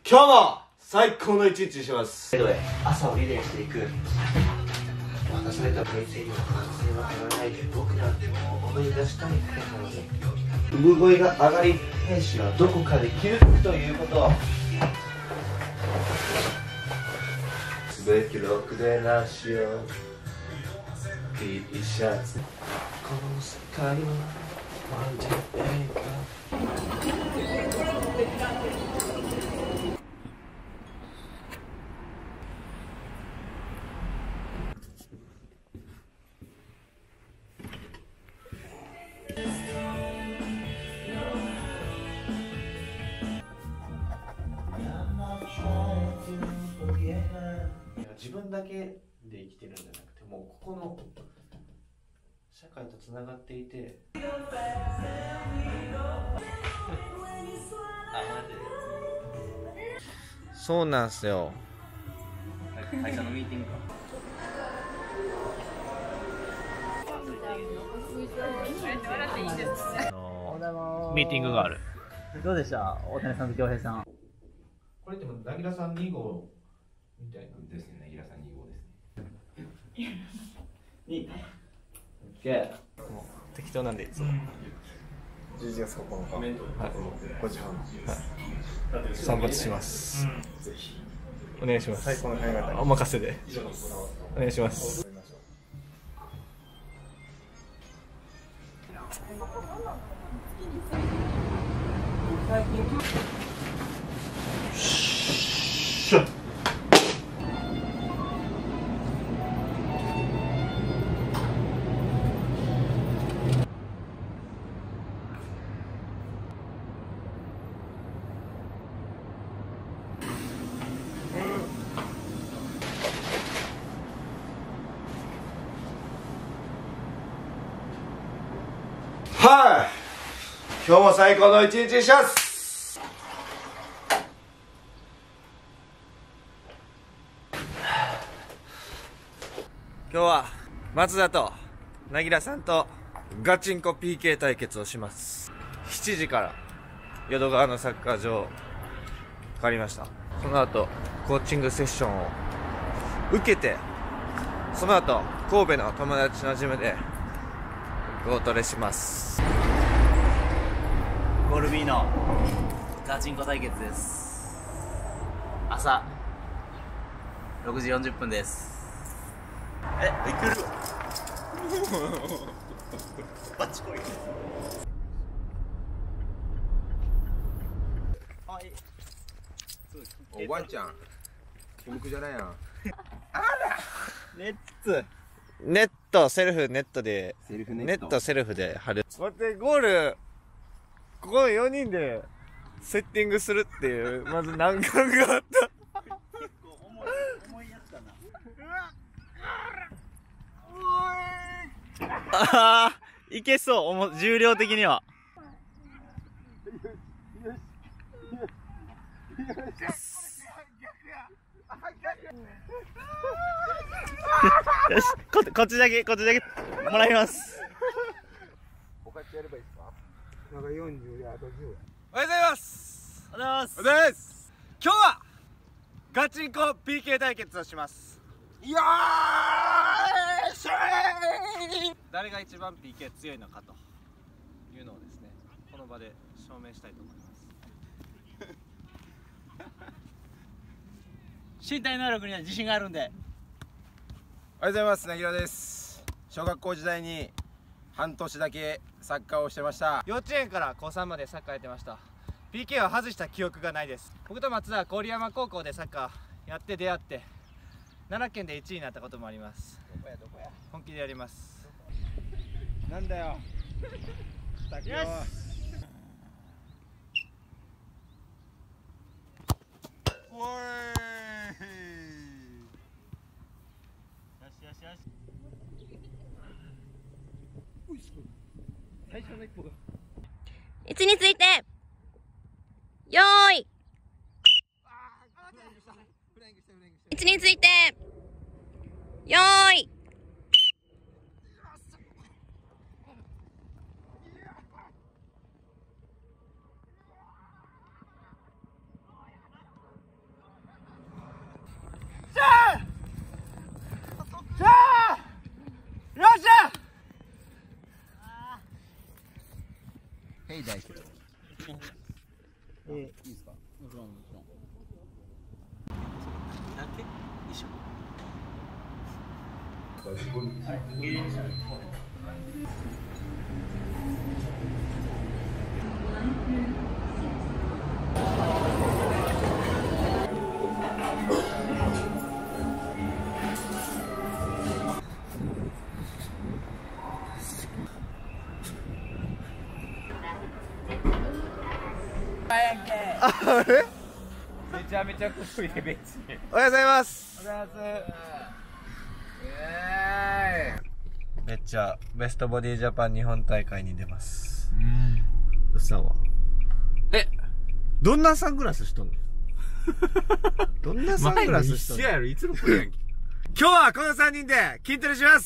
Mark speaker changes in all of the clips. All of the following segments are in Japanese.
Speaker 1: 今日も最高の一日にします。
Speaker 2: 朝をリレーしていく。渡されたプレイセリの完成は変わらないで、僕らを思い出したいだけなので、産声が上がり、兵士はどこかで気づくということ。すべてロックでなしよう T シャツ、この世界はワンジャン映自分だけで生きてるんじゃなくて、もうここの社会とつながっていて、
Speaker 1: そうなんすよ。
Speaker 2: 会社のミーティングか。
Speaker 3: ミーティングがある。どうでした大谷さんと京平さん。
Speaker 2: これってもなぎらさん2号みたいな
Speaker 4: ですね。なぎらさん2号ですね。
Speaker 2: にOK。
Speaker 3: 適当なんでいつも。
Speaker 5: 11月9日、5時半、
Speaker 3: 散髪します。
Speaker 5: ぜひ
Speaker 3: お願いします。
Speaker 5: 最高の考え方
Speaker 3: お任せで。お願いします。
Speaker 1: はい、今日も最高の一日にします。今日は松田となぎらさんとガチンコ PK 対決をします。7時から淀川のサッカー場借りました。その後コーチングセッションを受けて、その後神戸の友達のジムでゴートレします。
Speaker 3: ゴール B のガチンコ対決です。朝6時40分です。
Speaker 5: いけるよバチコイおワンちゃんコムクじゃないやん。
Speaker 1: ネットセルフネットで
Speaker 4: セルフネット
Speaker 1: ネットセルフで貼る。待って、ゴールここの4人でセッティングするっていうまず難関があった。
Speaker 3: 結構重いやつだな。ああ、いけそう、重量的には。よし、こっちだけもらいます。
Speaker 5: 他やればいいですか。なんか40であと10。
Speaker 1: おはようございます。
Speaker 3: おはようございます。
Speaker 1: おはようございます。今日はガチンコ PK 対決をします。
Speaker 5: よーし
Speaker 1: 誰が一番 PK 強いのかというのをですね、この場で証明したいと思います。
Speaker 3: 身体能力には自信があるんで。
Speaker 5: おはようございます。なぎらです。小学校時代に半年だけサッカーをしてました。
Speaker 1: 幼稚園から高3までサッカーやってました。 PK は外した記憶がないです。僕と松田は郡山高校でサッカーやって出会って、奈良県で1位になったこともあります。
Speaker 5: どこや
Speaker 1: 本気でやります。
Speaker 5: なんだよよしおい
Speaker 6: 位置についてよーい、位置についてよーい、
Speaker 5: ヘイ大輔。いいですか？
Speaker 3: もちろんもちろん。だけ一緒。
Speaker 1: あれ
Speaker 5: めちゃめちゃ濃いね、ベンチ。
Speaker 1: おはようございます。
Speaker 5: おはようございます。
Speaker 1: めっちゃベストボディジャパン日本大会に出ます。うっさんはどんなサングラスしとんの？どんなサングラスしとんの？
Speaker 5: やろ、いつもこれやんけ。
Speaker 1: 今日はこの3人で筋トレします。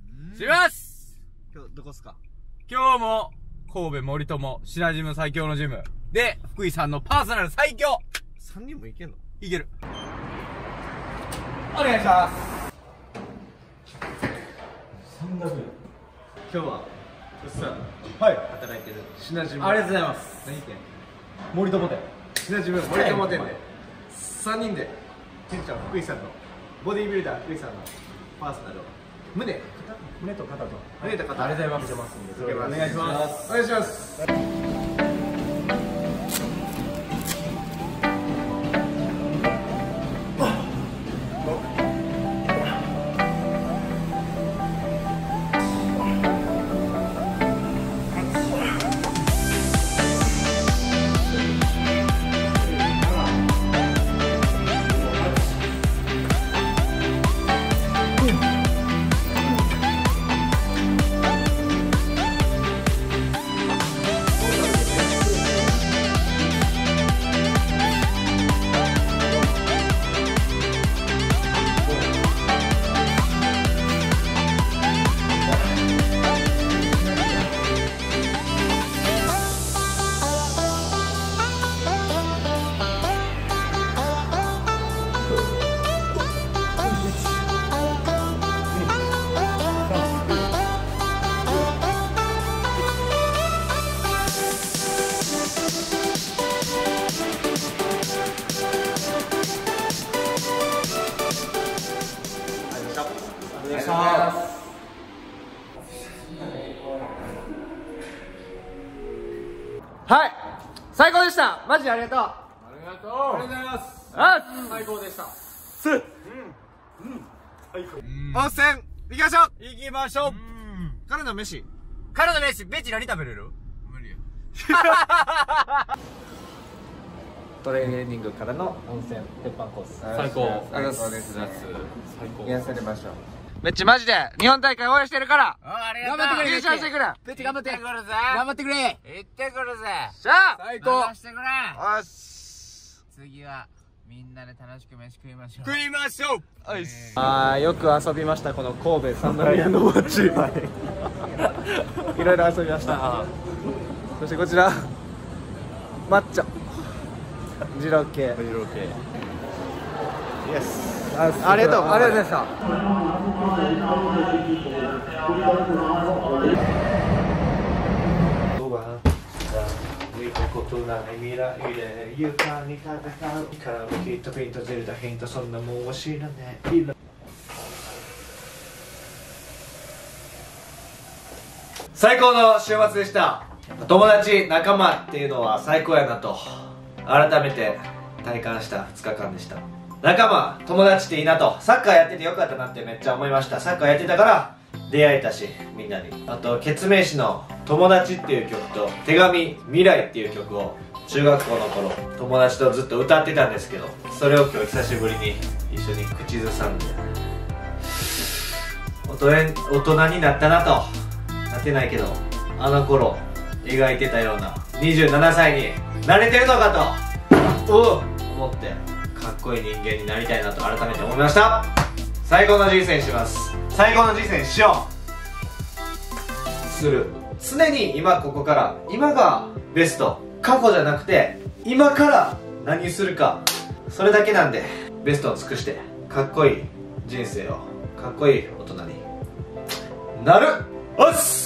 Speaker 5: します。
Speaker 1: 今日どこっすか？
Speaker 5: 今日も神戸森友シナジム最強のジムで福井さんのパーソナル最強。
Speaker 1: 3人もいけんの？
Speaker 5: いける。お願いします。
Speaker 1: 今日はうっさん
Speaker 5: はい。
Speaker 1: 働いてるシナジム。
Speaker 5: ありがとうございます。
Speaker 1: 何店？
Speaker 5: 森友店。
Speaker 1: シナジム森友店で3人で店長福井さんのボディービルダー福井さんのパーソナルを胸と肩と胸と肩
Speaker 5: ありがとうございます。
Speaker 1: お願いします。お願いします。
Speaker 5: お願いします。
Speaker 1: はい、最高でした。マジでありがとう。
Speaker 5: ありがとう。ありがとうございます。最高でした。
Speaker 1: 温泉行きましょう。
Speaker 5: 行きましょう。
Speaker 1: からの飯。
Speaker 5: からの飯、ベンチ何食べれる？無理や。
Speaker 1: トレーニングからの温泉鉄板コース。
Speaker 5: 最高。
Speaker 1: ありがとうございます。
Speaker 5: 最高。
Speaker 1: 癒されましょう。めっちゃマジで日本大会応援してるから。
Speaker 5: ありがとう。
Speaker 1: 頑張ってくれ。優勝してくれ。
Speaker 5: ベンチ頑張って。頑張ってくれ。行ってくるぜ。
Speaker 1: しゃあ。
Speaker 5: 最高。してくれ。
Speaker 1: よし。
Speaker 3: 次はみんなで楽しく飯食いましょう。
Speaker 5: 食いましょう。
Speaker 1: よく遊びましたこの神戸サンドライアンドウォッチ。いろいろ遊びました。そしてこちらマッチョ二郎系。イエス。ありがとう。ありがとうございました。
Speaker 2: 見たことない未来で床に戦うからきっとピンとゼルダヒントそんなもんは知らねえ。
Speaker 1: 最高の週末でした。友達仲間っていうのは最高やなと改めて体感した2日間でした。仲間友達っていいなと、サッカーやっててよかったなってめっちゃ思いました。サッカーやってたから出会えたし、みんなに。あとケツメイシの友達っていう曲と手紙未来っていう曲を中学校の頃友達とずっと歌ってたんですけど、それを今日久しぶりに一緒に口ずさんで大人になったなと。なってないけどあの頃描いてたような27歳になれてるのかと思ってかっこいい人間になりたいなと改めて思いました。最高の人生にします。最高の人生にしよう。する。常に今ここから、今がベスト。過去じゃなくて今から何するか、それだけなんでベストを尽くしてかっこいい人生を、かっこいい大人になる。おっす。